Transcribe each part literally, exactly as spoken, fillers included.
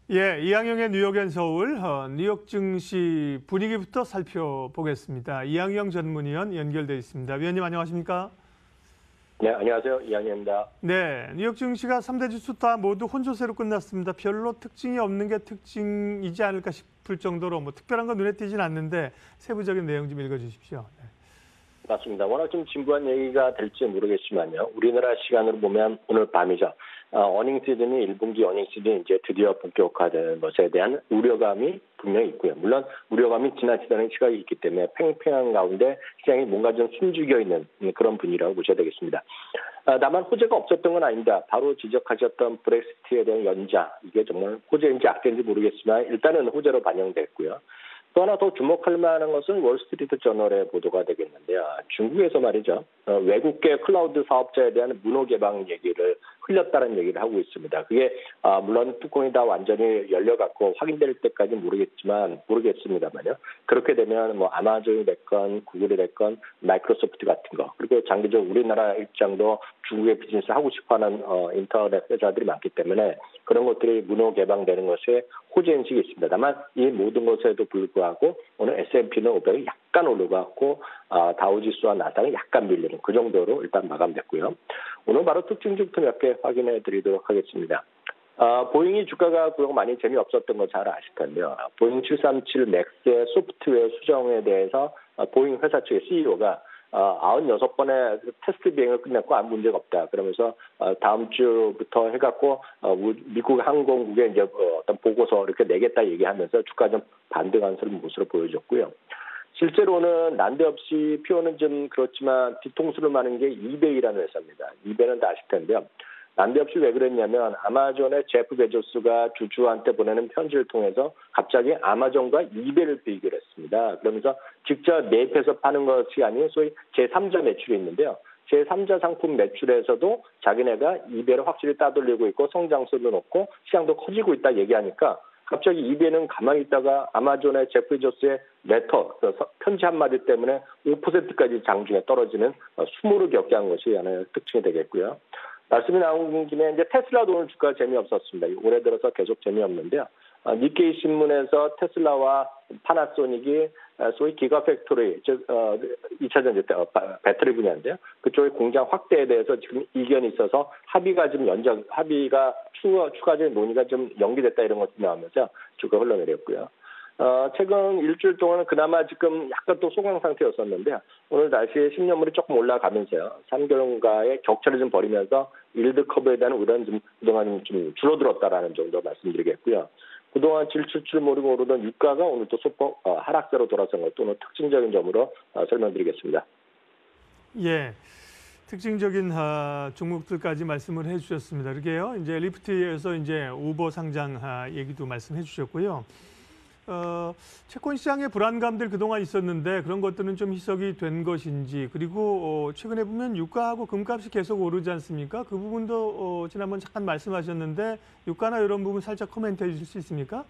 예, 이항영의 뉴욕 앤 서울, 어, 뉴욕 증시 분위기부터 살펴보겠습니다. 이항영 전문위원 연결돼 있습니다. 위원님 안녕하십니까? 네, 안녕하세요. 이한희입니다. 네, 뉴욕 증시가 삼 대 지수 다 모두 혼조세로 끝났습니다. 별로 특징이 없는 게 특징이지 않을까 싶을 정도로 뭐 특별한 건 눈에 띄진 않는데 세부적인 내용 좀 읽어주십시오. 네. 맞습니다. 워낙 좀 진부한 얘기가 될지 모르겠지만요. 우리나라 시간으로 보면 오늘 밤이죠. 어, 어닝 시즌이 일 분기 어닝 시즌이 이제 드디어 본격화되는 것에 대한 우려감이 분명히 있고요. 물론 우려감이 지나치다는 시각이 있기 때문에 팽팽한 가운데 시장이 뭔가 좀 숨죽여 있는 그런 분위기라고 보셔야 되겠습니다. 아, 다만 호재가 없었던 건 아닙니다. 바로 지적하셨던 브렉시트에 대한 연장, 이게 정말 호재인지 악재인지 모르겠지만 일단은 호재로 반영됐고요. 또 하나 더 주목할 만한 것은 월스트리트 저널의 보도가 되겠는데요. 중국에서 말이죠. 어, 외국계 클라우드 사업자에 대한 문호 개방 얘기를 흘렸다는 얘기를 하고 있습니다. 그게 아, 물론 뚜껑이 다 완전히 열려갖고 확인될 때까지 모르겠지만 모르겠습니다만요. 그렇게 되면 뭐 아마존이 됐건 구글이 됐건 마이크로소프트 같은 거, 그리고 장기적으로 우리나라 입장도 중국의 비즈니스 하고 싶어하는 어, 인터넷 회사들이 많기 때문에 그런 것들이 문호 개방되는 것에 호재인식이 있습니다. 다만 이 모든 것에도 불구하고 오늘 에스 앤 피는 오백이 약간 올라갔고 아, 다우지수와 나스닥은 약간 밀리는 그 정도로 일단 마감됐고요. 오늘 바로 특징주부터 몇 개 확인해 드리도록 하겠습니다. 아, 보잉이 주가가 그동안 많이 재미없었던 거 잘 아실 텐데요. 보잉 칠삼칠 맥스의 소프트웨어 수정에 대해서 아, 보잉 회사 측의 씨이오가 아, 구십육 번의 테스트 비행을 끝냈고 아무 문제가 없다. 그러면서 어, 다음 주부터 해갖고 어, 미국 항공국에 이제 어, 어떤 보고서 이렇게 내겠다 얘기하면서 주가 좀 반등한 모습을 보여줬고요. 실제로는 난데없이 피오는 좀 그렇지만 뒤통수를 마는 게 이베이라는 회사입니다. 이베이는 다 아실 텐데요. 난데없이 왜 그랬냐면 아마존의 제프 베조스가 주주한테 보내는 편지를 통해서 갑자기 아마존과 이베이를 비교했습니다. 그러면서 직접 매입해서 파는 것이 아닌 소위 제삼자 매출이 있는데요. 제삼자 상품 매출에서도 자기네가 이베이를 확실히 따돌리고 있고 성장세도 높고 시장도 커지고 있다 얘기하니까 갑자기 이베이는 가만히 있다가 아마존의 제프 베조스의 레터, 편지 한마디 때문에 오 퍼센트까지 장중에 떨어지는 수모를 겪게 한 것이 하나의 특징이 되겠고요. 말씀이 나온 김에 이제 테슬라도 오늘 주가 재미없었습니다. 올해 들어서 계속 재미없는데요. 어, 니케이 신문에서 테슬라와 파나소닉이 소위 기가팩토리, 즉 어, 이 차 전지 어, 배터리 분야인데요. 그쪽의 공장 확대에 대해서 지금 이견이 있어서 합의가 좀 연장, 합의가 추가, 추가적인 논의가 좀 연기됐다 이런 것들이 나오면서 주가 흘러내렸고요. 어, 최근 일주일 동안은 그나마 지금 약간 또 소강 상태였었는데 오늘 다시 십 년물이 조금 올라가면서요. 삼 개월가의 격차를 좀 벌이면서 일드 커브에 대한 우려는 좀 그동안 좀 줄어들었다라는 정도 말씀드리겠고요. 그동안 질출출 모르고 오르던 유가가 오늘 또 소폭 어, 하락세로 돌아선 것도 오늘 특징적인 점으로 어, 설명드리겠습니다. 예. 특징적인 아, 종목들까지 말씀을 해주셨습니다. 그게요. 이제 리프트에서 이제 우버 상장 아, 얘기도 말씀해 주셨고요. 어, 채권 시장의 불안감들 그동안 있었는데 그런 것들은 좀 희석이 된 것인지, 그리고 어, 최근에 보면 유가하고 금값이 계속 오르지 않습니까? 그 부분도 어, 지난번 잠깐 말씀하셨는데 유가나 이런 부분 살짝 코멘트해 주실 수 있습니까?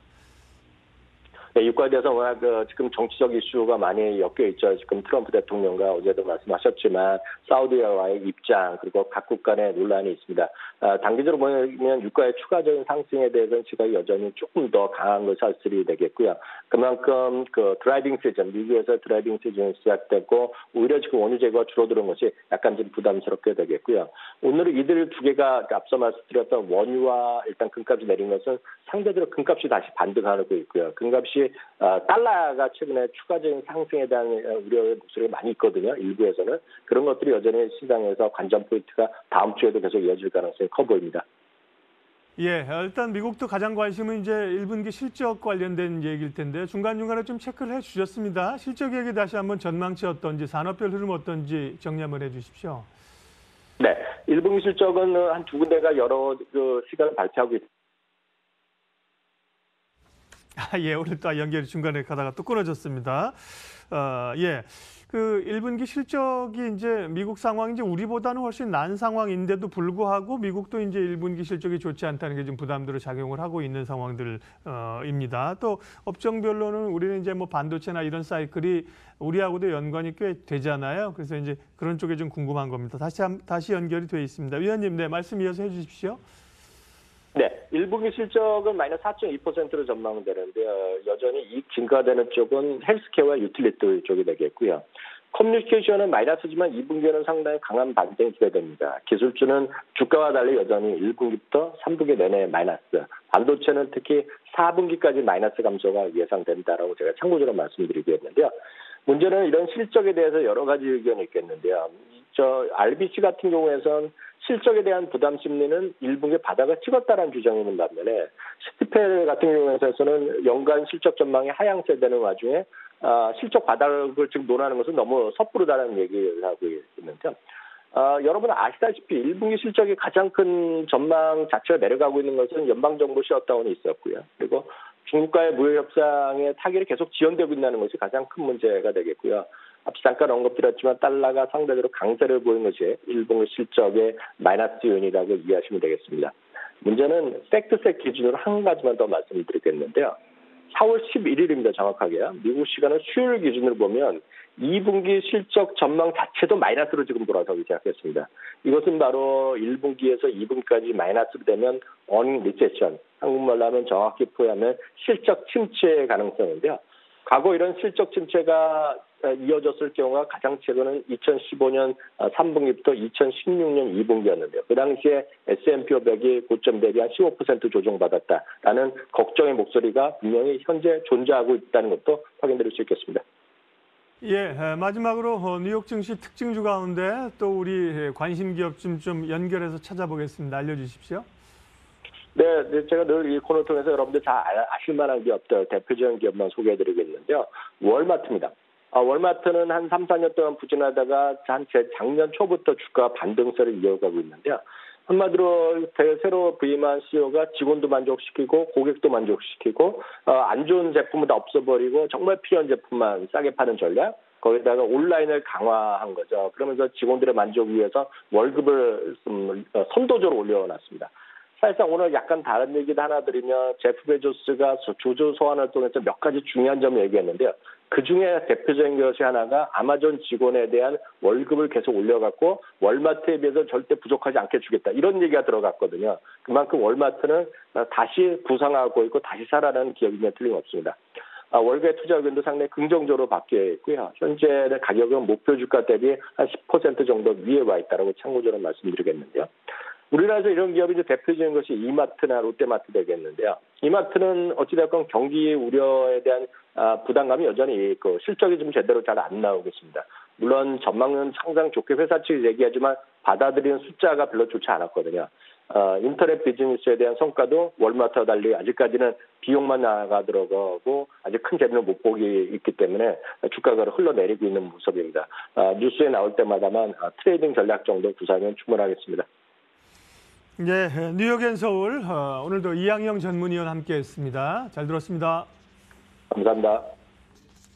네, 유가에 대해서 워낙 그 지금 정치적 이슈가 많이 엮여 있죠. 지금 트럼프 대통령과 어제도 말씀하셨지만 사우디와의 입장, 그리고 각국 간의 논란이 있습니다. 아, 단기적으로 보면 유가의 추가적인 상승에 대해서는 시각이 여전히 조금 더 강한 것이 사실이 되겠고요. 그만큼 그 드라이빙 시즌, 미국에서 드라이빙 시즌이 시작됐고 오히려 지금 원유 재고가 줄어드는 것이 약간 좀 부담스럽게 되겠고요. 오늘은 이들 두 개가 앞서 말씀드렸던 원유와 일단 금값이 내린 것은 상대적으로 금값이 다시 반등하고 있고요. 금값이 달러가 최근에 추가적인 상승에 대한 우려의 목소리가 많이 있거든요. 일부에서는. 그런 것들이 여전히 시장에서 관전 포인트가 다음 주에도 계속 이어질 가능성이 커 보입니다. 예, 일단 미국도 가장 관심은 이제 일 분기 실적 관련된 얘기일 텐데 중간중간에 좀 체크를 해 주셨습니다. 실적 얘기 다시 한번 전망치 어떤지, 산업별 흐름 어떤지 정리 한번 해 주십시오. 네, 일 분기 실적은 한 두 군데가 여러 그 시간을 발표하고 있습니다. 아, 예, 오늘 또 연결이 중간에 가다가 또 끊어졌습니다. 어, 예. 그 일 분기 실적이 이제 미국 상황이 이제 우리보다는 훨씬 나은 상황인데도 불구하고 미국도 이제 일 분기 실적이 좋지 않다는 게 좀 부담으로 작용을 하고 있는 상황들입니다. 또 업종별로는 우리는 이제 뭐 반도체나 이런 사이클이 우리하고도 연관이 꽤 되잖아요. 그래서 이제 그런 쪽에 좀 궁금한 겁니다. 다시 한, 다시 연결이 돼 있습니다. 위원님, 네, 말씀 이어서 해 주십시오. 네, 일 분기 실적은 마이너스 사 점 이 퍼센트로 전망되는데요. 여전히 이익 증가되는 쪽은 헬스케어와 유틸리티 쪽이 되겠고요. 커뮤니케이션은 마이너스지만 이 분기에는 상당히 강한 반등이 기대됩니다. 기술주는 주가와 달리 여전히 일 분기부터 삼 분기 내내 마이너스, 반도체는 특히 사 분기까지 마이너스 감소가 예상된다라고 제가 참고적으로 말씀드리겠는데요. 문제는 이런 실적에 대해서 여러 가지 의견이 있겠는데요. 저 알비씨 같은 경우에선 실적에 대한 부담 심리는 일 분기 바닥을 찍었다는 주장이 있는 반면에 시티펠 같은 경우에서는 연간 실적 전망이 하향세되는 와중에 아, 실적 바닥을 지금 논하는 것은 너무 섣부르다는 얘기를 하고 있는데요. 아, 여러분 아시다시피 일 분기 실적이 가장 큰 전망 자체가 내려가고 있는 것은 연방정부 셧다운이 있었고요. 그리고 중국과의 무역 협상에 타결이 계속 지연되고 있다는 것이 가장 큰 문제가 되겠고요. 앞서 잠깐 언급드렸지만 달러가 상대적으로 강세를 보인 것이 일 분기 실적의 마이너스 요인이라고 이해하시면 되겠습니다. 문제는 팩트셋 기준으로 한 가지만 더 말씀드리겠는데요. 사월 십일일입니다. 정확하게요. 미국 시간은 수요일 기준으로 보면 이 분기 실적 전망 자체도 마이너스로 지금 돌아서기 시작했습니다. 이것은 바로 일 분기에서 이 분기까지 마이너스로 되면 어닝 리세션, 한국말로 하면 정확히 표현하면 실적 침체의 가능성인데요. 과거 이런 실적 침체가 이어졌을 경우가 가장 최근은 이천십오 년 삼 분기부터 이천십육 년 이 분기였는데요. 그 당시에 에스 앤 피 오백이 고점 대비 한 십오 퍼센트 조정받았다라는 걱정의 목소리가 분명히 현재 존재하고 있다는 것도 확인드릴 수 있겠습니다. 예, 마지막으로 뉴욕 증시 특징주 가운데 또 우리 관심 기업 좀, 좀 연결해서 찾아보겠습니다. 알려주십시오. 네, 네, 제가 늘 이 코너 통해서 여러분들 다 아실 만한 기업들, 대표적인 기업만 소개해드리겠는데요. 월마트입니다. 아, 월마트는 한 삼, 사 년 동안 부진하다가 한 작년 초부터 주가 반등세를 이어가고 있는데요. 한마디로 새로 부임한 씨이오가 직원도 만족시키고 고객도 만족시키고 어, 안 좋은 제품은 다 없애버리고 정말 필요한 제품만 싸게 파는 전략, 거기다가 온라인을 강화한 거죠. 그러면서 직원들의 만족 위해서 월급을 좀 선도적으로 올려놨습니다. 사실상 오늘 약간 다른 얘기도 하나 드리면 제프 베조스가 주주 소환을 통해서 몇 가지 중요한 점을 얘기했는데요. 그중에 대표적인 것이 하나가 아마존 직원에 대한 월급을 계속 올려갖고 월마트에 비해서 절대 부족하지 않게 주겠다. 이런 얘기가 들어갔거든요. 그만큼 월마트는 다시 부상하고 있고 다시 살아나는 기업임에 틀림없습니다. 아, 월가의 투자 의견도 상당히 긍정적으로 바뀌어 있고요. 현재 가격은 목표 주가 대비 한 십 퍼센트 정도 위에 와 있다고 참고적으로 말씀드리겠는데요. 우리나라에서 이런 기업이 이제 대표적인 것이 이마트나 롯데마트 되겠는데요. 이마트는 어찌됐건 경기 우려에 대한 부담감이 여전히 그 실적이 좀 제대로 잘 안 나오고 있습니다. 물론 전망은 항상 좋게 회사 측이 얘기하지만 받아들이는 숫자가 별로 좋지 않았거든요. 어, 인터넷 비즈니스에 대한 성과도 월마트와 달리 아직까지는 비용만 나가 들어가고 아직 큰 재미를 못 보기 있기 때문에 주가가 흘러내리고 있는 모습입니다. 어, 뉴스에 나올 때마다만 트레이딩 전략 정도 구사하면 충분하겠습니다. 네, 뉴욕 앤 서울 어, 오늘도 이항영 전문위원 함께했습니다. 잘 들었습니다. 감사합니다.